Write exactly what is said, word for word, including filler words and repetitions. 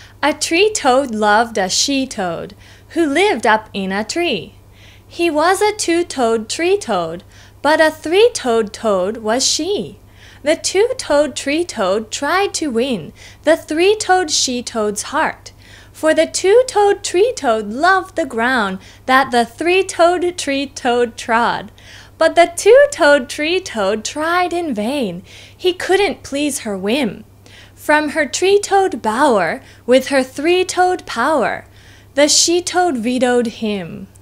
A tree-toad loved a she-toad, who lived up in a tree. He was a two-toed tree-toad, but a three-toed toad was she. The two-toed tree-toad tried to win the three-toed she-toad's heart, for the two-toed tree-toad loved the ground that the three-toed tree-toad trod. But the two-toed tree-toad tried in vain. He couldn't please her whim. From her tree-toed bower, with her three-toed power, the she-toad vetoed him.